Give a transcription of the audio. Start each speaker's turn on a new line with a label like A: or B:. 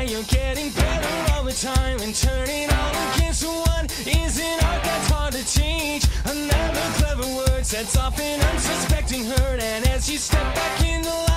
A: you're getting better all the time, and turning all against one is an art that's hard to teach. Another clever word sets off an unsuspecting hurt, and as you step back in the light,